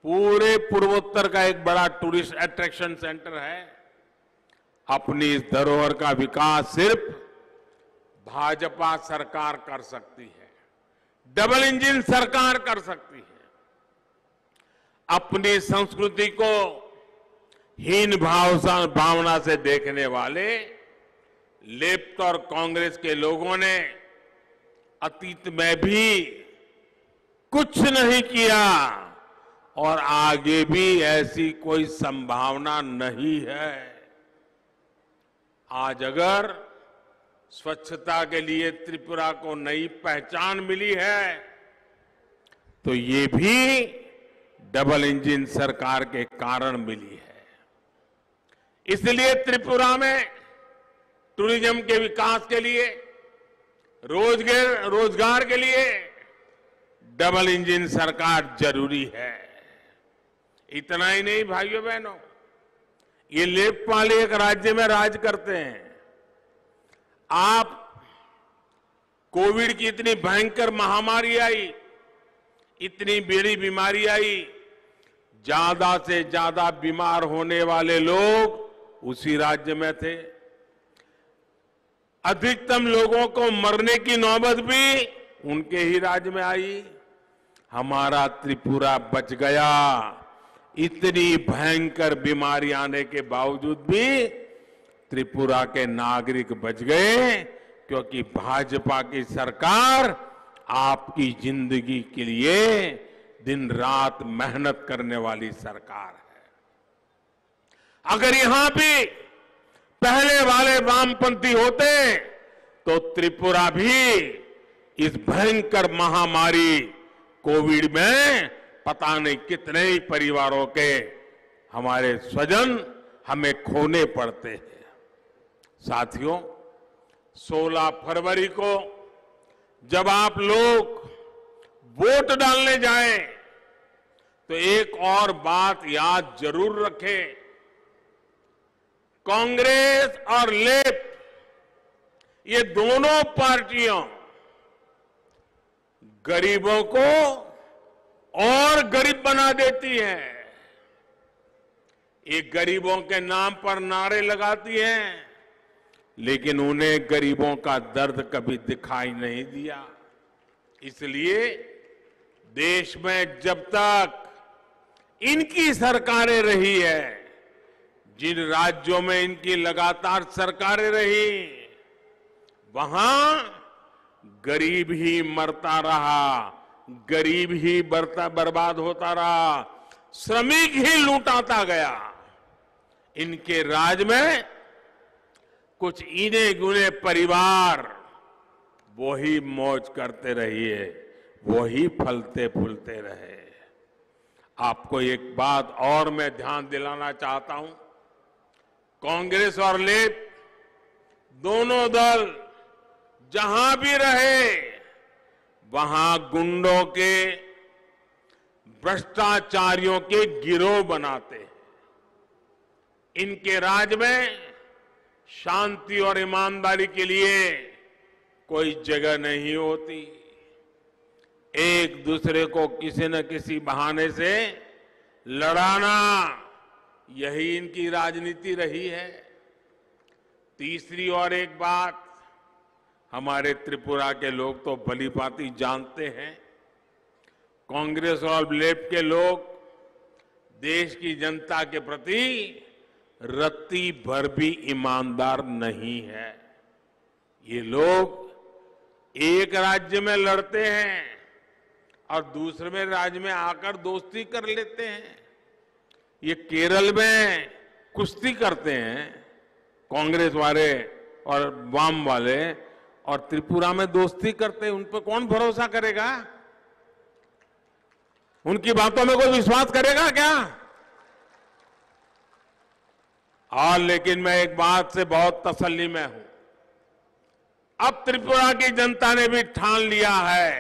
पूरे पूर्वोत्तर का एक बड़ा टूरिस्ट अट्रैक्शन सेंटर है। अपनी इस धरोहर का विकास सिर्फ भाजपा सरकार कर सकती है, डबल इंजन सरकार कर सकती है। अपनी संस्कृति को हीन भावना से देखने वाले लेफ्ट और कांग्रेस के लोगों ने अतीत में भी कुछ नहीं किया और आगे भी ऐसी कोई संभावना नहीं है। आज अगर स्वच्छता के लिए त्रिपुरा को नई पहचान मिली है तो ये भी डबल इंजन सरकार के कारण मिली है। इसलिए त्रिपुरा में टूरिज्म के विकास के लिए, रोजगार के लिए डबल इंजन सरकार जरूरी है। इतना ही नहीं भाइयों बहनों, ये लेफ्ट वाले एक राज्य में राज करते हैं। आप कोविड की इतनी भयंकर महामारी आई, इतनी बड़ी बीमारी आई, ज्यादा से ज्यादा बीमार होने वाले लोग उसी राज्य में थे। अधिकतम लोगों को मरने की नौबत भी उनके ही राज्य में आई। हमारा त्रिपुरा बच गया। इतनी भयंकर बीमारी आने के बावजूद भी त्रिपुरा के नागरिक बच गए, क्योंकि भाजपा की सरकार आपकी जिंदगी के लिए दिन रात मेहनत करने वाली सरकार है। अगर यहां भी पहले वाले वामपंथी होते तो त्रिपुरा भी इस भयंकर महामारी कोविड में पता नहीं कितने ही परिवारों के हमारे स्वजन हमें खोने पड़ते हैं। साथियों, 16 फरवरी को जब आप लोग वोट डालने जाएं तो एक और बात याद जरूर रखें। कांग्रेस और लेफ्ट ये दोनों पार्टियां गरीबों को और गरीब बना देती हैं। ये गरीबों के नाम पर नारे लगाती हैं, लेकिन उन्हें गरीबों का दर्द कभी दिखाई नहीं दिया। इसलिए देश में जब तक इनकी सरकारें रही है, जिन राज्यों में इनकी लगातार सरकारें रही, वहां गरीब ही मरता रहा, गरीब ही बर्बाद होता रहा, श्रमिक ही लूटाता गया। इनके राज में कुछ इने गुने परिवार वो ही मौज करते रहिए, वो ही फलते फूलते रहे। आपको एक बात और मैं ध्यान दिलाना चाहता हूं। कांग्रेस और लेफ्ट दोनों दल जहां भी रहे वहां गुंडों के, भ्रष्टाचारियों के गिरोह बनाते हैं। इनके राज में शांति और ईमानदारी के लिए कोई जगह नहीं होती। एक दूसरे को किसी न किसी बहाने से लड़ाना, यही इनकी राजनीति रही है। तीसरी और एक बात हमारे त्रिपुरा के लोग तो भलीभांति जानते हैं, कांग्रेस और लेफ्ट के लोग देश की जनता के प्रति रत्ती भर भी ईमानदार नहीं है। ये लोग एक राज्य में लड़ते हैं और दूसरे में राज्य में आकर दोस्ती कर लेते हैं। ये केरल में कुश्ती करते हैं कांग्रेस वाले और वाम वाले, और त्रिपुरा में दोस्ती करते हैं। उन पर कौन भरोसा करेगा? उनकी बातों में कोई विश्वास करेगा क्या? और लेकिन मैं एक बात से बहुत तसल्ली में हूं। अब त्रिपुरा की जनता ने भी ठान लिया है।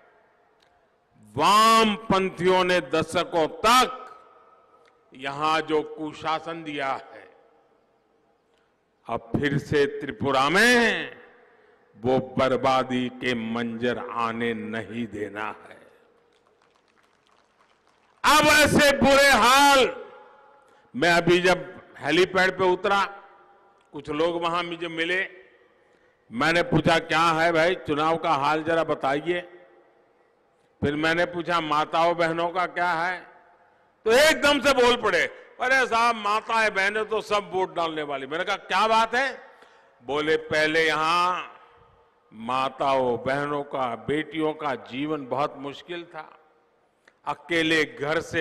वामपंथियों ने दशकों तक यहां जो कुशासन दिया है, अब फिर से त्रिपुरा में वो बर्बादी के मंजर आने नहीं देना है। अब ऐसे बुरे हाल। मैं अभी जब हेलीपैड पे उतरा, कुछ लोग वहां मुझे मिले, मैंने पूछा क्या है भाई चुनाव का हाल जरा बताइए। फिर मैंने पूछा माताओं बहनों का क्या है, तो एकदम से बोल पड़े, अरे साहब माताएं बहनें तो सब वोट डालने वाली। मैंने कहा क्या बात है? बोले पहले यहां माताओं बहनों का, बेटियों का जीवन बहुत मुश्किल था, अकेले घर से